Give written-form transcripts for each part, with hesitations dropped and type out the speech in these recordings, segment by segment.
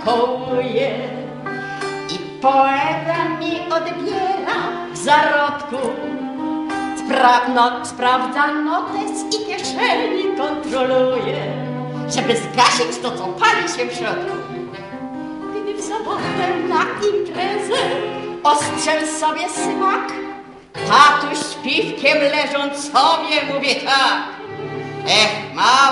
kołuje i poeta mi odbiera w zarodku. Sprawdza notes i kieszeni kontroluje, żeby zgasić to, co pali się w środku. Gdy w sobotę na imprezę ostrzel sobie smak, tatuś z piwkiem leżąc sobie mówi tak: ech,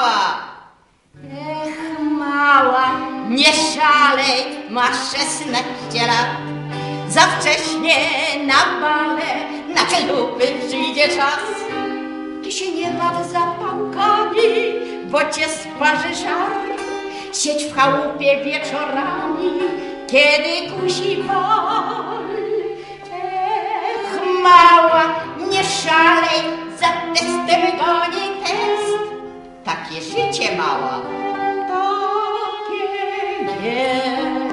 mała, nie szalej, masz 16 lat. Za wcześnie na bale, na czelupy przyjdzie czas. Ty się nie baw zapałkami, bo cię sparzy żar. Siedź w chałupie wieczorami, kiedy kusi bal. Ech, mała, nie szalej, za testem goni test. Takie życie, mała, takie jest.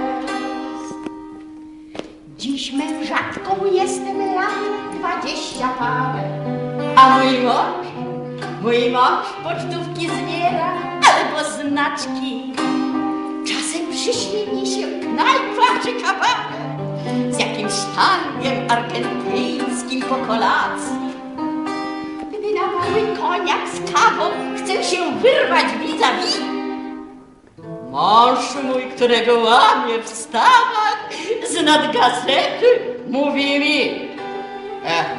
Dziś mężatką jestem lat 20 parę, a mój mąż pocztówki zbiera albo znaczki. Czasem przyśni się knajpa czy kabaret z jakimś tangiem argentyńskim po kolacji. Gdy na mały koniak z kawą chce się wyrwać vis-a-vis, mąż mój, którego łamie wstawać z nad gazety, mówi mi: ech,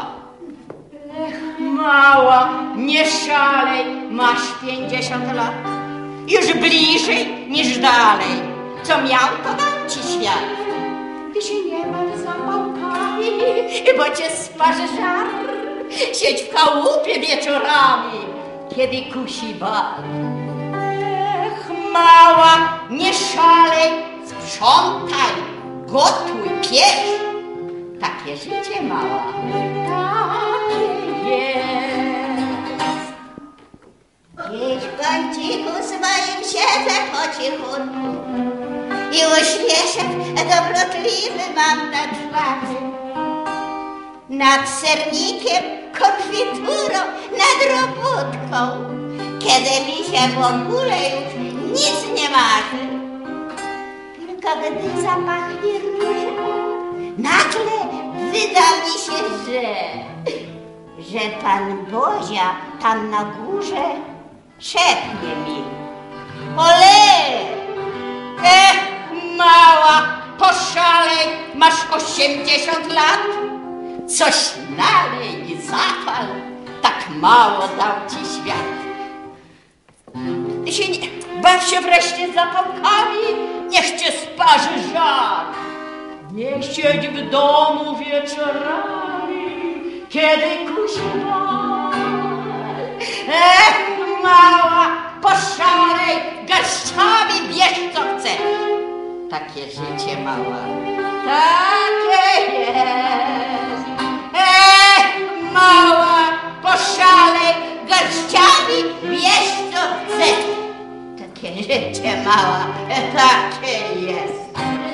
mała, nie szalej, masz 50 lat. Już bliżej niż dalej, co miał, to dam ci świat. Ty się nie baw zapałkami, bo cię sparzy żar. Siedź w chałupie wieczorami, kiedy kusi bal. Mała, nie szalej, sprzątaj, gotuj, piesz. Takie życie, mała, takie jest. Gdzieś w kąciku swoim siedzę po cichutku i uśmieszek dobrotliwy mam na twarzy. Nad sernikiem, konfiturą, nad robótką, kiedy mi się w ogóle już nic nie marzy. Tylko gdy zapachnie różą, nagle wyda mi się, że pan Bozia tam na górze szepnie mi: ole! Ech, mała, poszalej, masz 80 lat. Coś nalej i zapal, tak mało dał ci świat. Ty się nie baw się wreszcie zapałkami, niech cię sparzy żar. Nie siedź w domu wieczorami, kiedy kusi bal. Ech, mała, poszalej, garściami bierz co chcesz. Takie życie, mała, takie jest. Ech, mała, poszalej, garściami bierz co chcesz. Takie życie, mała, takie jest.